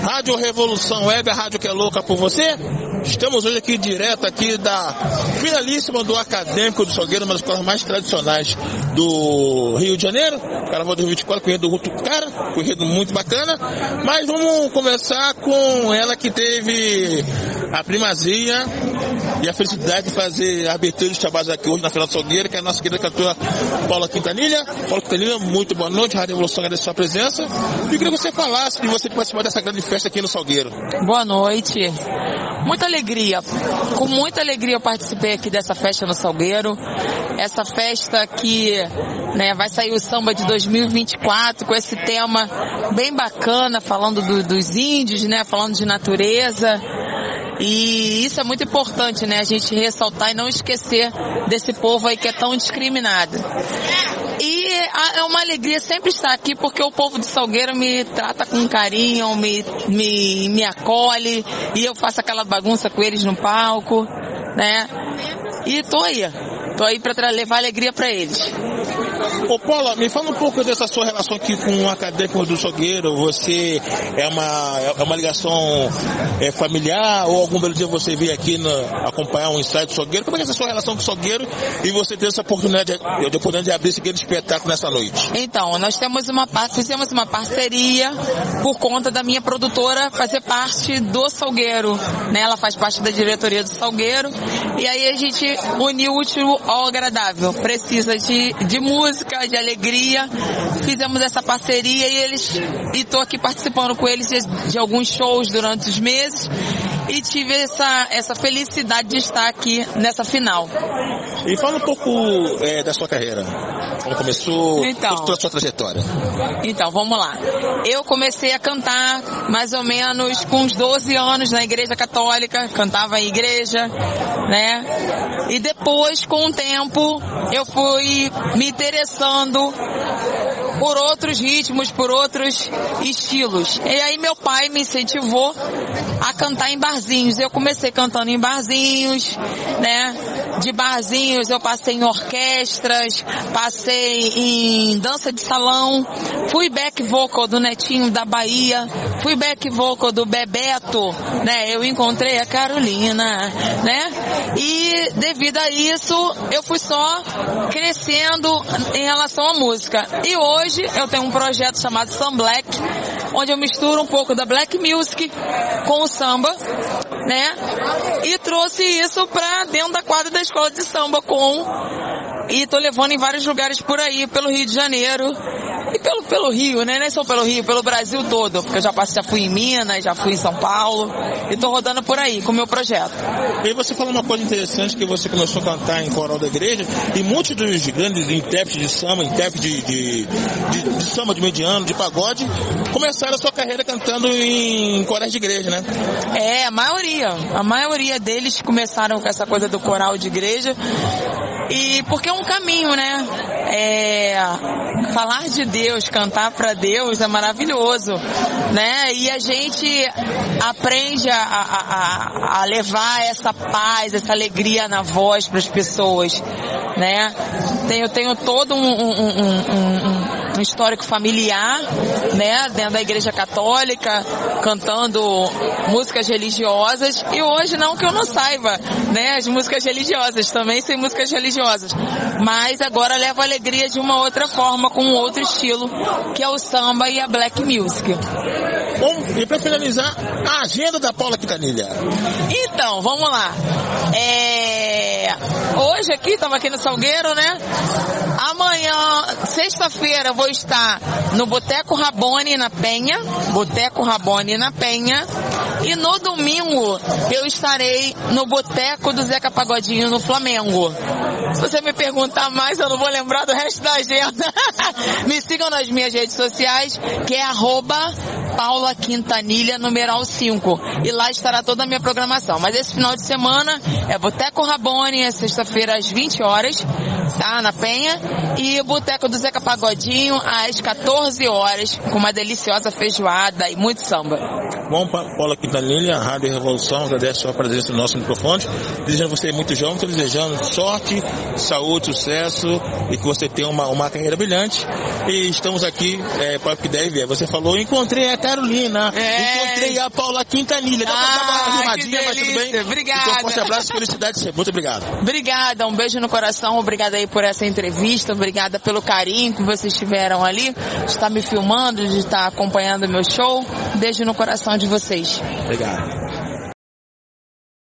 Rádio Revolução Web, a rádio que é louca por você. Estamos hoje aqui direto aqui da finalíssima do Acadêmico do Salgueiro, uma das escolas mais tradicionais do Rio de Janeiro. Carnaval 2024, corrido do Ruto Cara, corrido muito bacana. Mas vamos começar com ela que teve a primazia e a felicidade de fazer a abertura de trabalhos aqui hoje na Final do Salgueiro, que é a nossa querida cantora Paula Quintanilha. Paula Quintanilha, muito boa noite, Rádio Revolução agradece a sua presença. E eu queria que você falasse de você participar dessa grande festa aqui no Salgueiro. Boa noite. Muita alegria, com muita alegria eu participei aqui dessa festa no Salgueiro. Essa festa que vai sair o samba de 2024 com esse tema bem bacana, falando dos índios, falando de natureza. E isso é muito importante, a gente ressaltar e não esquecer desse povo aí que é tão discriminado. E é uma alegria sempre estar aqui, porque o povo de Salgueiro me trata com carinho, me acolhe, e eu faço aquela bagunça com eles no palco, E tô aí para levar alegria para eles. Ô Paula, me fala um pouco dessa sua relação aqui com o Acadêmico do Salgueiro. Você é uma ligação familiar, ou algum belo dia você veio aqui acompanhar um ensaio do Salgueiro? Como é que é essa sua relação com o Salgueiro e você ter essa oportunidade de abrir esse grande espetáculo nessa noite? Então, nós fizemos uma parceria por conta da minha produtora fazer parte do Salgueiro, Ela faz parte da diretoria do Salgueiro, e aí a gente uniu o útil ao agradável. Precisa de música, de alegria. Fizemos essa parceria e tô aqui participando com eles de alguns shows durante os meses e tive essa felicidade de estar aqui nessa final. E fala um pouco da sua carreira. Como começou, toda a sua trajetória? Então, vamos lá. Eu comecei a cantar mais ou menos com uns 12 anos na Igreja Católica, cantava em igreja, E depois, com o tempo, eu fui me interessando por outros ritmos, por outros estilos. E aí meu pai me incentivou a cantar em barzinhos. Eu comecei cantando em barzinhos, De barzinhos eu passei em orquestras, passei em dança de salão, fui back vocal do Netinho da Bahia, fui back vocal do Bebeto, Eu encontrei a Carolina, E devido a isso, eu fui só crescendo em relação à música. E hoje eu tenho um projeto chamado Sam Black, onde eu misturo um pouco da black music com o samba, E trouxe isso pra dentro da quadra da escola de samba e tô levando em vários lugares por aí, pelo Rio de Janeiro e pelo Rio, Nem só pelo Rio, pelo Brasil todo, porque eu já fui em Minas, já fui em São Paulo e tô rodando por aí com o meu projeto. E você falou uma coisa interessante, que você começou a cantar em coral da igreja, e muitos dos grandes intérpretes de samba, intérpretes de samba de mediano, de pagode, começaram a sua carreira cantando em corais de igreja, A maioria deles começaram com essa coisa do coral de igreja, e porque é um caminho, falar de Deus, cantar para Deus é maravilhoso, E a gente aprende a levar essa paz, essa alegria na voz para as pessoas, Eu tenho todo um histórico familiar, dentro da Igreja Católica, cantando músicas religiosas, e hoje não que eu não saiba, as músicas religiosas, também sei músicas religiosas, mas agora levo a alegria de uma outra forma, com um outro estilo, que é o samba e a black music. Bom, e para finalizar, a agenda da Paula Quintanilha. Então, vamos lá. Hoje aqui, estamos aqui no Salgueiro, Amanhã, sexta-feira, eu vou estar no Boteco Rabone na Penha, e no domingo eu estarei no Boteco do Zeca Pagodinho, no Flamengo. Se você me perguntar mais, eu não vou lembrar do resto da agenda. Me sigam nas minhas redes sociais, que é @Paula Quintanilha, numeral 5. E lá estará toda a minha programação. Mas esse final de semana é Boteco Rabone, é sexta-feira às 20 horas, na Penha. E o Boteco do Zeca Pagodinho às 14 horas, com uma deliciosa feijoada e muito samba. Bom, Paula Quintanilha, Rádio Revolução, agradece a sua presença no nosso microfone. Desejando você muito junto, desejando sorte, saúde, sucesso e que você tenha uma carreira brilhante. E estamos aqui para o que deve. Você falou, encontrei a Carolina. Encontrei a Paula Quintanilha. Dá uma rimadinha, mas tudo bem? Obrigada. Então, um forte abraço, felicidade sempre. Muito obrigado. Obrigada, um beijo no coração. Obrigada aí por essa entrevista. Obrigada pelo carinho que vocês tiveram ali, de estar me filmando, de estar acompanhando o meu show. Beijo no coração de vocês. Obrigado.